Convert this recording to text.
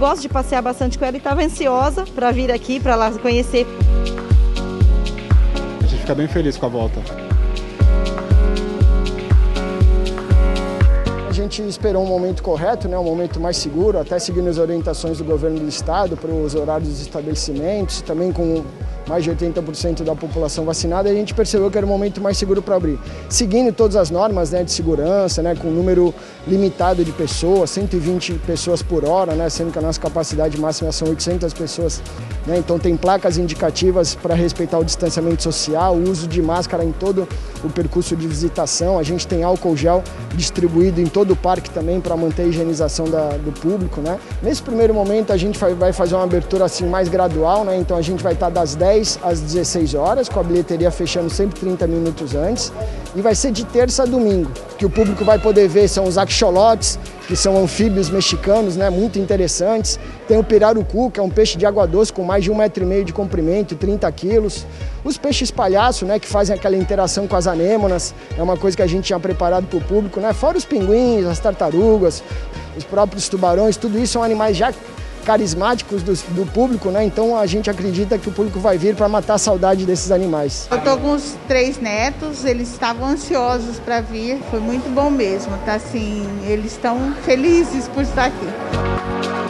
gosto de passear bastante com ela e estava ansiosa para vir aqui, para lá conhecer. A gente fica bem feliz com a volta. A gente esperou um momento correto, um momento mais seguro, até seguindo as orientações do governo do estado para os horários dos estabelecimentos, também com mais de 80% da população vacinada, a gente percebeu que era o momento mais seguro para abrir. Seguindo todas as normas de segurança, com um número limitado de pessoas, 120 pessoas por hora, sendo que a nossa capacidade máxima são 800 pessoas. Então tem placas indicativas para respeitar o distanciamento social, o uso de máscara em todo o percurso de visitação. A gente tem álcool gel distribuído em todo o parque também para manter a higienização do público. Nesse primeiro momento a gente vai fazer uma abertura assim mais gradual, então a gente vai estar das 10 às 16 horas, com a bilheteria fechando sempre 30 minutos antes. E vai ser de terça a domingo. O que o público vai poder ver são os axolotes, que são anfíbios mexicanos, muito interessantes. Tem o pirarucu, que é um peixe de água doce com mais de 1,5 metro de comprimento e 30 quilos. Os peixes palhaço, que fazem aquela interação com as anêmonas, é uma coisa que a gente tinha preparado para o público, fora os pinguins, as tartarugas, os próprios tubarões, tudo isso são animais já carismáticos do público, Então a gente acredita que o público vai vir para matar a saudade desses animais. Eu tô com os 3 netos, eles estavam ansiosos para vir, foi muito bom mesmo, tá assim, eles estão felizes por estar aqui.